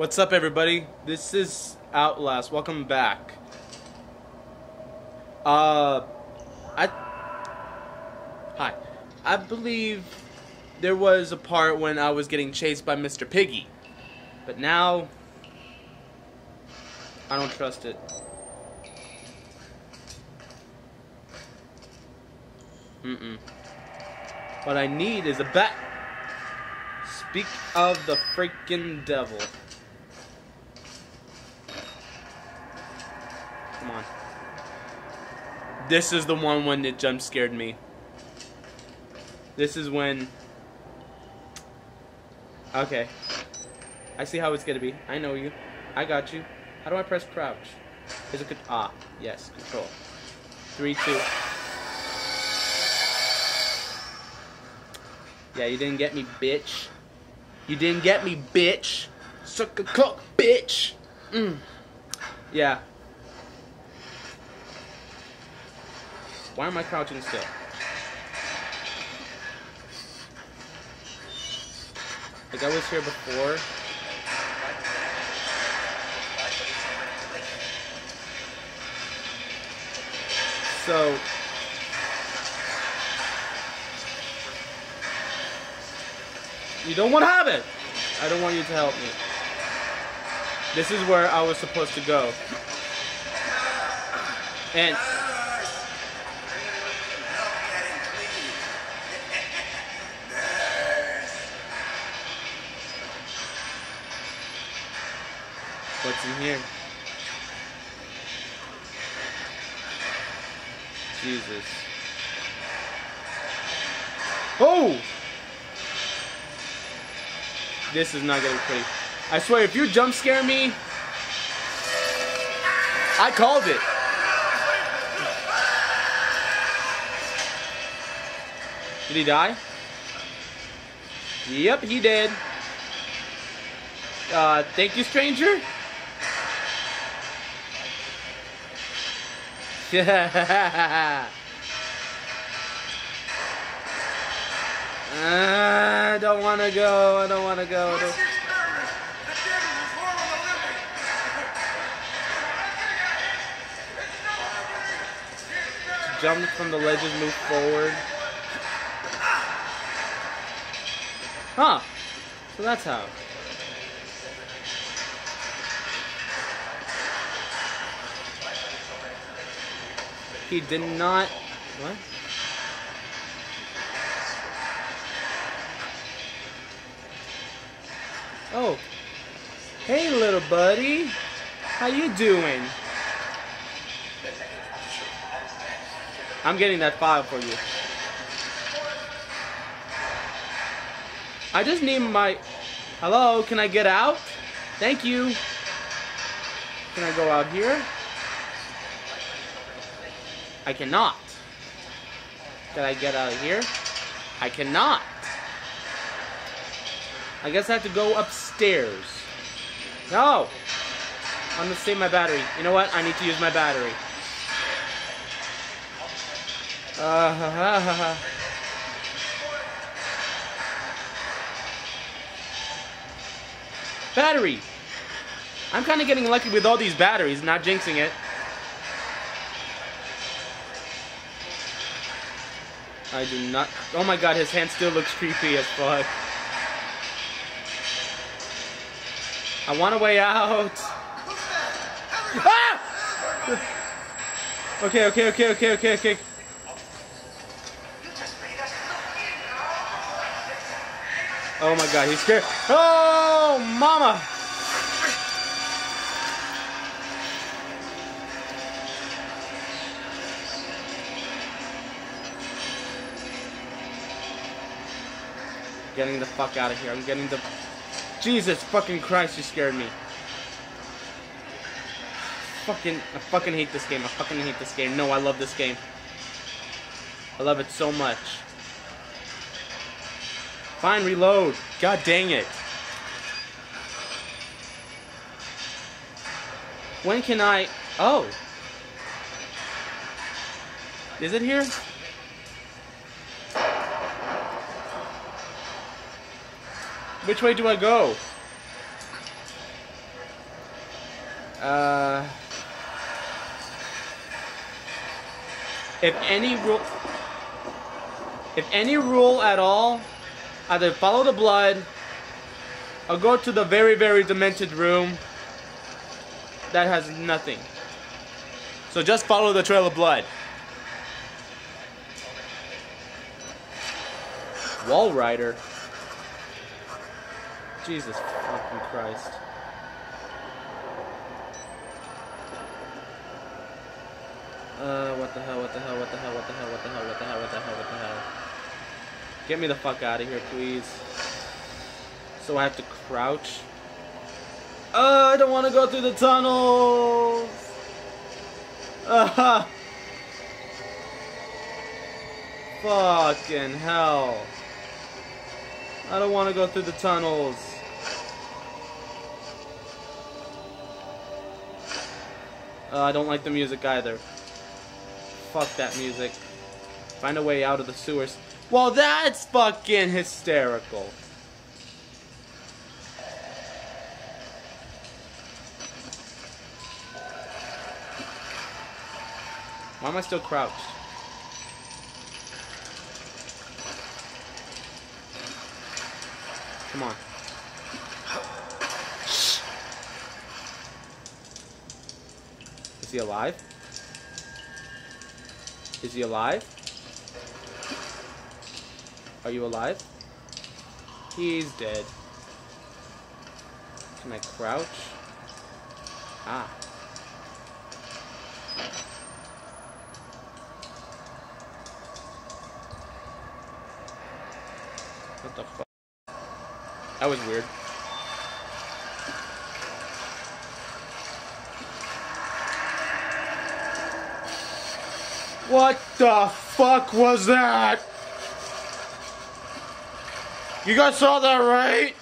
What's up, everybody? This is Outlast. Welcome back. Hi. I believe there was a part when I was getting chased by Mr. Piggy, but now I don't trust it. What I need is a bat. Speak of the freaking devil. Come on. This is the one when it jump scared me. This is when... Okay. I see how it's gonna be. I know you. I got you. How do I press crouch? Is it yes, control. 3, 2. Yeah, you didn't get me, bitch. You didn't get me, bitch. Suck a cock, bitch. Yeah. Why am I crouching still? Like I was here before. So you don't want to have it. I don't want you to help me. This is where I was supposed to go. And what's in here? Jesus. Oh! This is not gonna be pretty. I swear, if you jump scare me, I called it. Did he die? Yep, he did. Thank you, stranger. I don't want to go. I don't want to go. Jump from the ledges, move forward. Huh. So that's how. He did not... What? Oh. Hey, little buddy. How you doing? I'm getting that file for you. I just need my... Hello, can I get out? Thank you. Can I go out here? I cannot. Can I get out of here? I cannot. I guess I have to go upstairs. No! I'm gonna save my battery. You know what? I need to use my battery. Battery! I'm kind of getting lucky with all these batteries, not jinxing it. I do not... Oh my god, his hand still looks creepy as fuck. I want a way out. Ah! Okay. Oh my god, he's scared. Oh, mama! Getting the fuck out of here. I'm getting the... Jesus fucking Christ, you scared me. I fucking hate this game. I fucking hate this game. No, I love this game. I love it so much. Fine, reload. God dang it. When can I... Oh. Is it here? Which way do I go? If any rule at all, either follow the blood or go to the very, very demented room that has nothing. So just follow the trail of blood. Wall Rider. Jesus fucking Christ. What the hell, what the hell, what the hell, what the hell, what the hell, what the hell, what the hell, what the hell. Get me the fuck out of here, please. So I have to crouch. I don't want to go through the tunnels. Fucking hell. I don't want to go through the tunnels. I don't like the music either. Fuck that music. Find a way out of the sewers. Well, that's fucking hysterical. Why am I still crouched? Come on. Is he alive? Is he alive? Are you alive? He's dead. Can I crouch? Ah. What the fuck? That was weird. What the fuck was that? You guys saw that, right?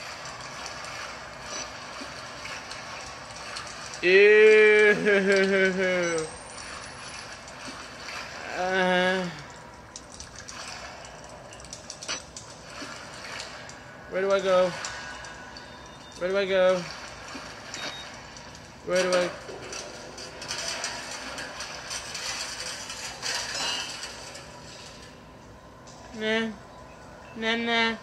Ew. Where do I go? Where do I go? Where do I... Nah. Nah, nah.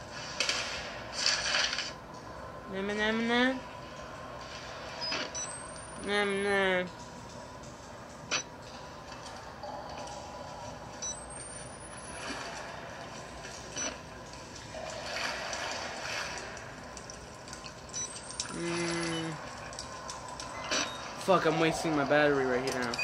Nah, nah, nah, nah. Nah, nah. Fuck, I'm wasting my battery right here now.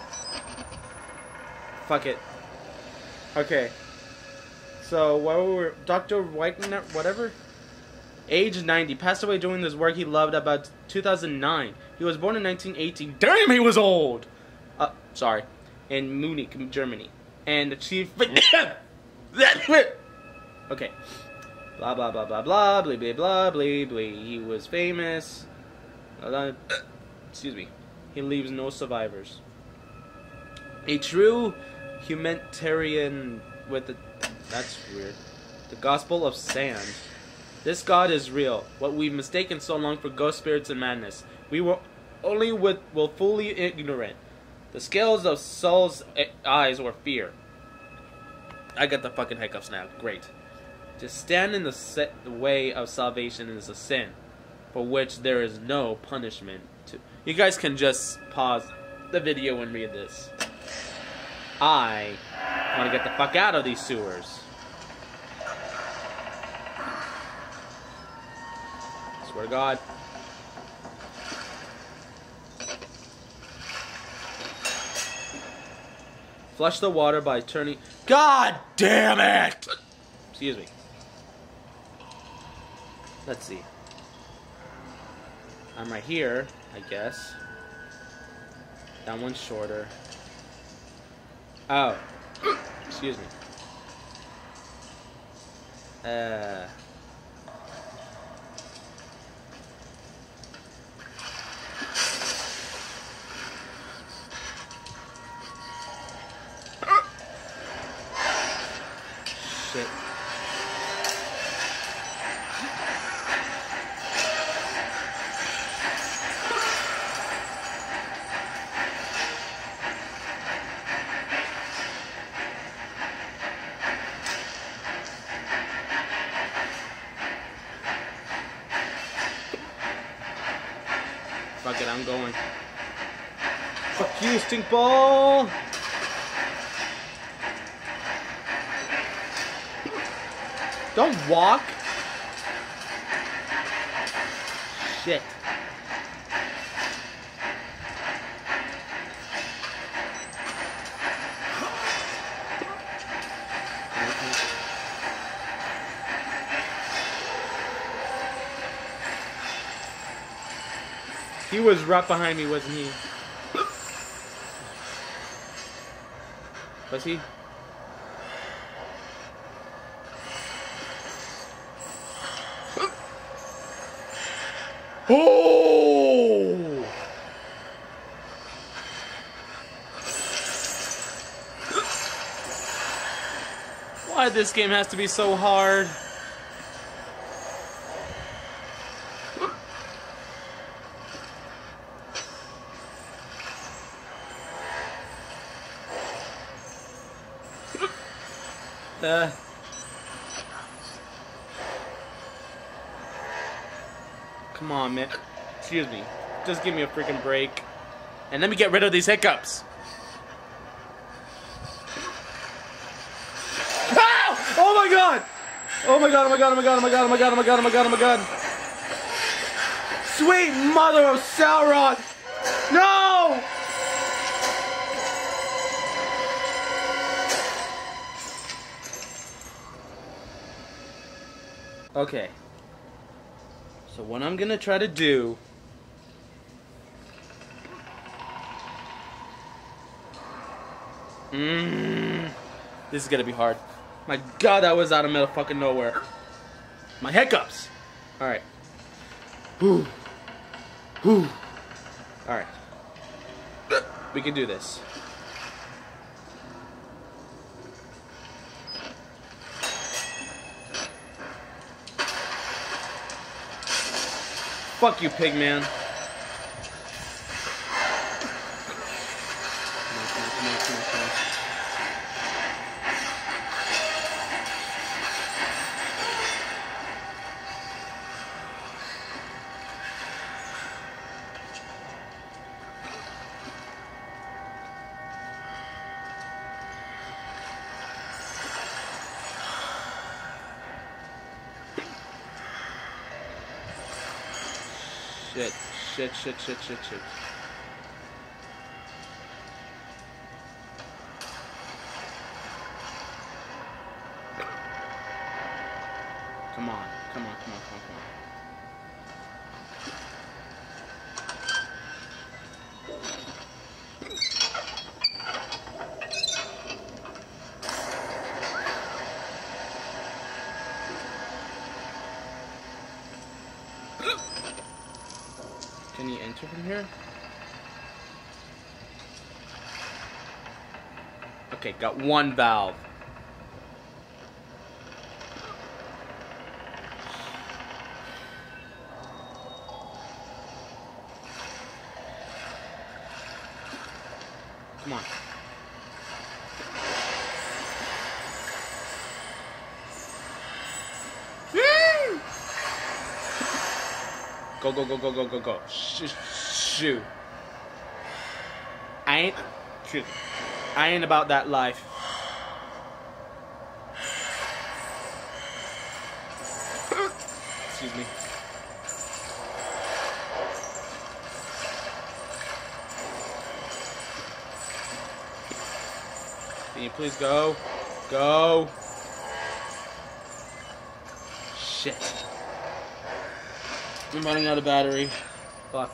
Fuck it. Okay. So, while we were... Dr. Whitener, whatever? Age 90. Passed away doing this work he loved about 2009. He was born in 1918. Damn, he was old! Sorry. In Munich, Germany. And achieved... Okay. Blah, blah, blah, blah, blah, blah, blah, blah, blah, blah. He was famous. Excuse me. He leaves no survivors. A true humanitarian with the... That's weird. The Gospel of Sand. This God is real. What we've mistaken so long for ghost spirits and madness. We were only willfully ignorant. The scales of Saul's eyes were fear. I got the fucking hiccups now. Great. To stand in the way of salvation is a sin, for which there is no punishment. You guys can just pause the video and read this. I want to get the fuck out of these sewers. Swear to God. Flush the water by turning... God damn it! Excuse me. Let's see. I'm right here, I guess. That one's shorter. Oh. Excuse me. Shit. Fuck it, I'm going. Fuck you, stink ball! Don't walk! Shit. He was right behind me, wasn't he? Was he? Oh! Why this game has to be so hard? Come on, man. Excuse me. Just give me a freaking break. And let me get rid of these hiccups. Ah! Oh my god! Oh my god, oh my god, oh my god, oh my god, oh my god, oh my god, oh my god, oh my god. Sweet mother of Sauron! No! Okay. So what I'm gonna try to do this is gonna be hard. My god, that was out of motherfucking nowhere. My hiccups! Alright. Whew. Whew. Alright. We can do this. Fuck you, pig man. Shit. Come on. Can he enter from here? Okay, got one valve. Come on. Go. Shoot. I ain't about that life. Excuse me. Can you please go? Go. Shit. I'm running out of battery. Fuck.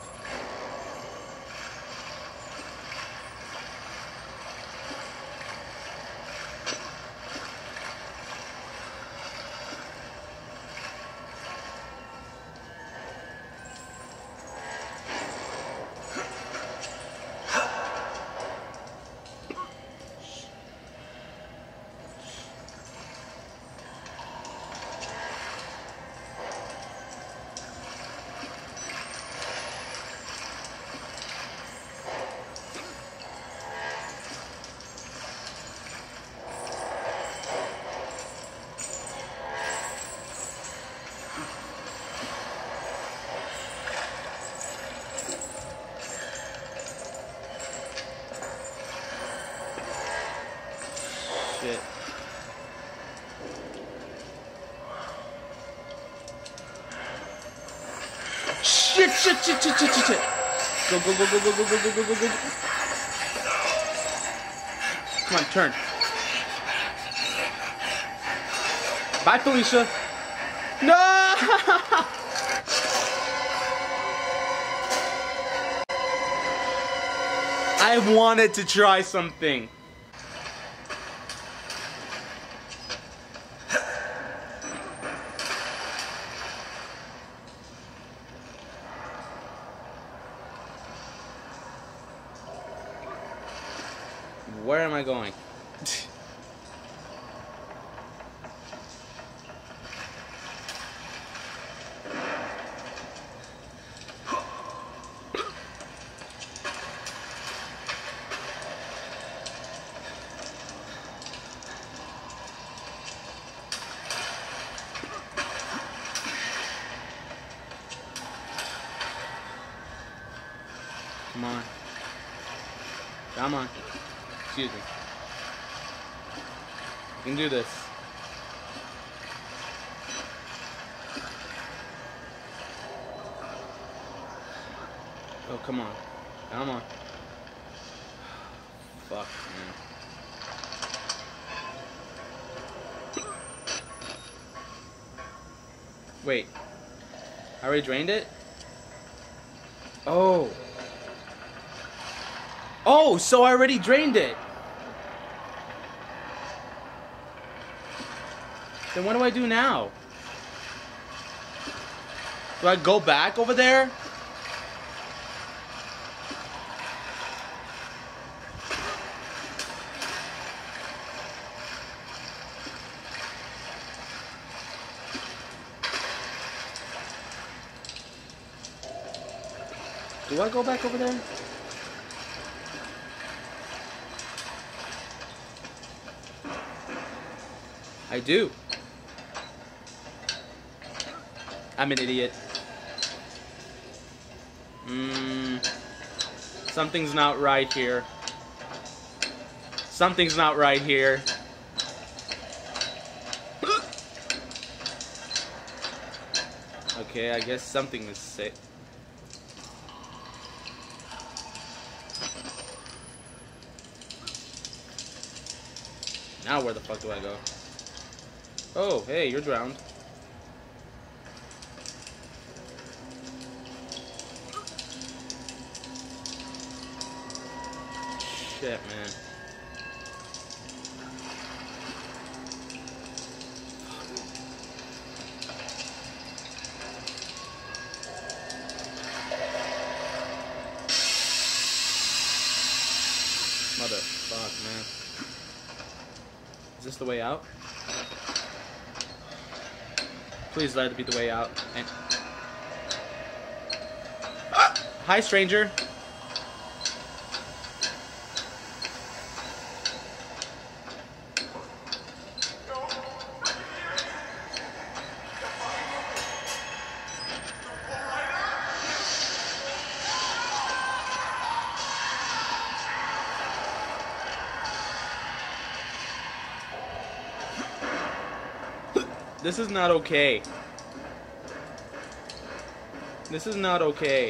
shit. Shit, shit, shit, shit, shit, shit, shit. Go, go, go, go, go, go, go, go, go, go, go. Come on, turn. Bye, Felicia. No! I wanted to try something. Where am I going? Come on. Come on. Excuse me. You can do this. Oh, come on. Come on. Fuck, man. Wait. I already drained it? Oh. Oh, so I already drained it. Then what do I do now? Do I go back over there? Do I go back over there? I do. I'm an idiot. Something's not right here. Something's not right here. Okay, I guess something is sick. Now where the fuck do I go? Oh, hey, you're drowned. Shit, man. Motherfuck, man. Is this the way out? Please let it be the way out. And hi, stranger. This is not okay. This is not okay.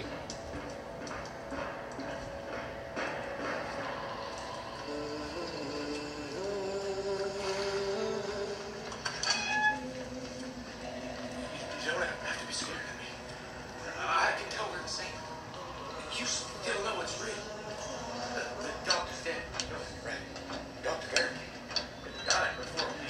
You don't have to be scared of me. I can tell we're the same. You still know it's real. The doctor's dead. Right. Dr. Barrett died before we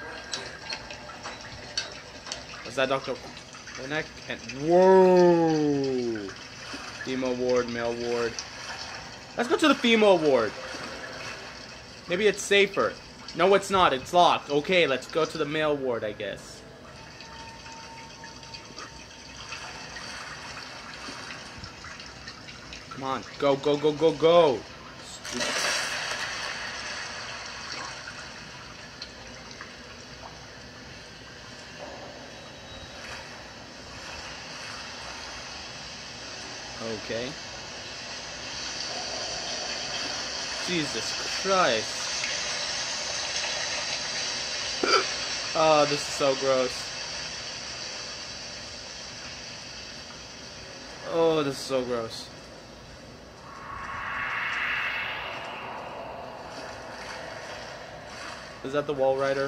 Was that Dr. Winnick? And whoa! Female ward, male ward. Let's go to the female ward. Maybe it's safer. No, it's not. It's locked. Okay, let's go to the male ward, I guess. Come on. Go, go, go, go, go. Okay. Jesus Christ. Oh, this is so gross. Oh, this is so gross. Is that the wall rider?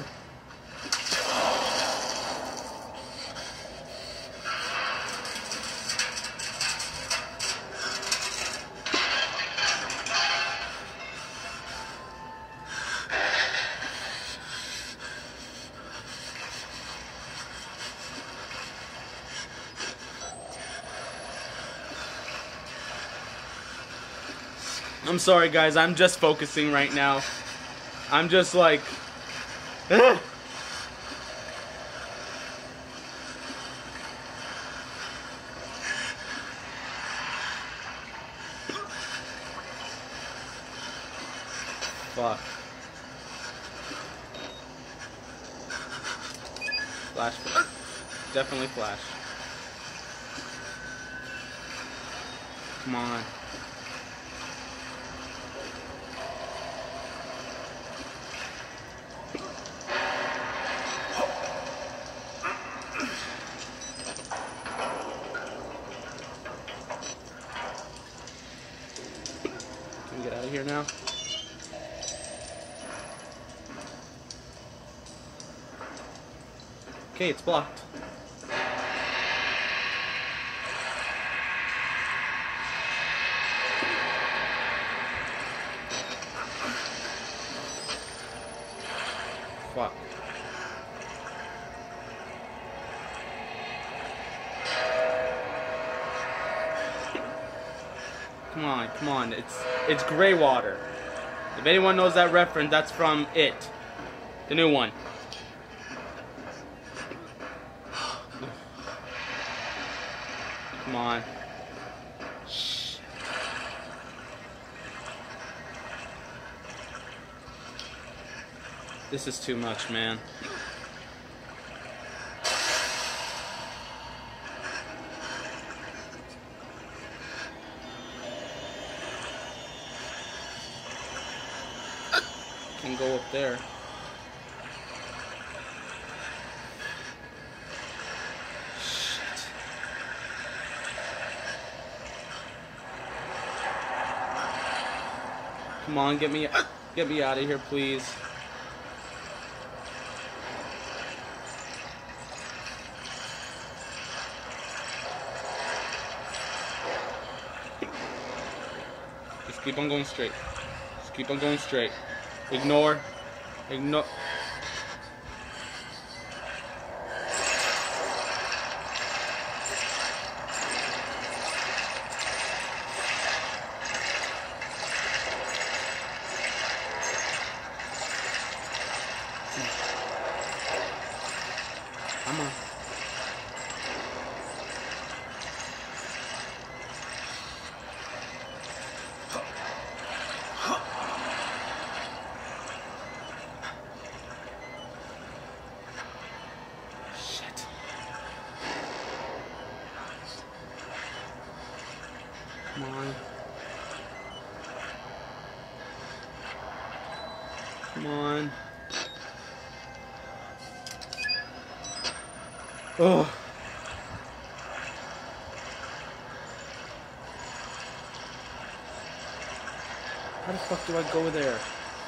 I'm sorry, guys. I'm just focusing right now. I'm just like... Fuck. Flash. Definitely flash. Come on. Can we get out of here now? Okay, it's blocked. Fuck. Come on, come on. It's gray water. If anyone knows that reference, that's from It, the new one. Come on. Shh. This is too much, man. Can go up there. Come on, get me out of here, please. Just keep on going straight. Just keep on going straight. Ignore. Come on. Shit. Come on. Come on. Oh. How the fuck do I go there?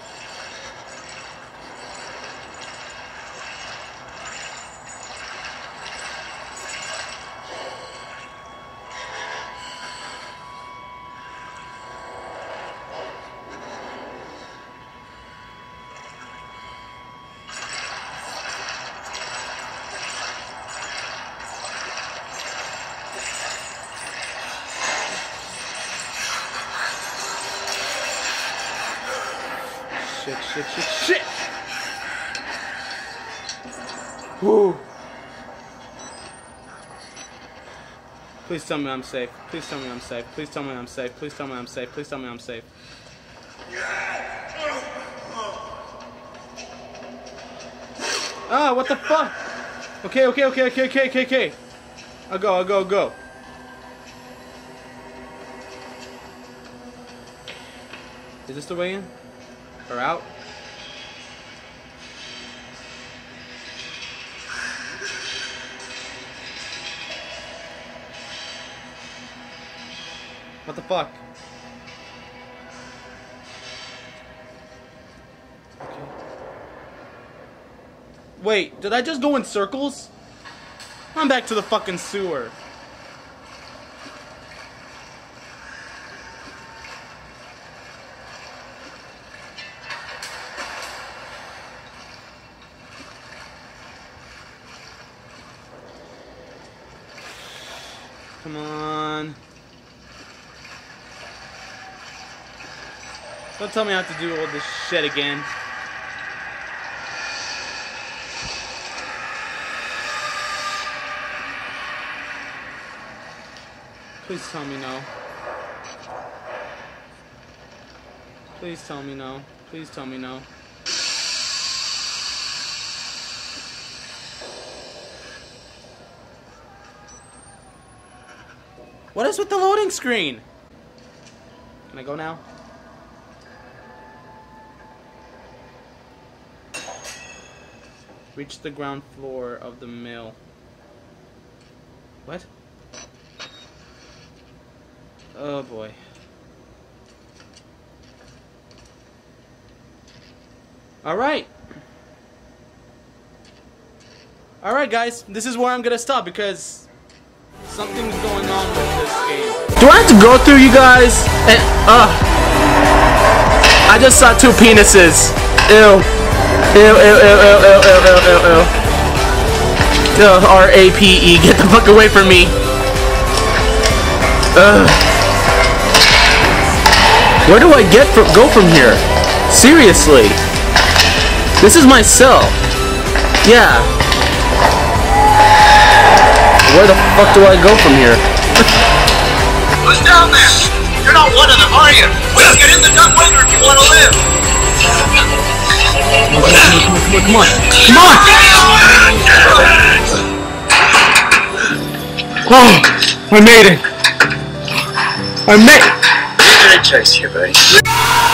Shit! Whew. Please tell me I'm safe. Please tell me I'm safe. Please tell me I'm safe. Please tell me I'm safe. Please tell me I'm safe. Ah, what the fuck? Okay. I'll go. Is this the way in? Or out? What the fuck? Okay. Wait, did I just go in circles? I'm back to the fucking sewer. Come on. Don't tell me I have to do all this shit again. Please tell me no. Please tell me no. Please tell me no. What is with the loading screen? Can I go now? Reach the ground floor of the mill. What? Oh boy. Alright. Alright guys, this is where I'm gonna stop because something's going on with this game. Do I have to go through you guys? And, I just saw two penises. Ew. Ew, ew, ew, ew, ew, ew, ew, ew, ew. R-A-P-E, get the fuck away from me. Where do I go from here? Seriously. This is my cell. Yeah. Where the fuck do I go from here? Who's down there? You're not one of them, are you? Well, get in the dumbwaiter if you want to live. Come on. Come on! Oh, I made it. I made it. Good chase here, buddy.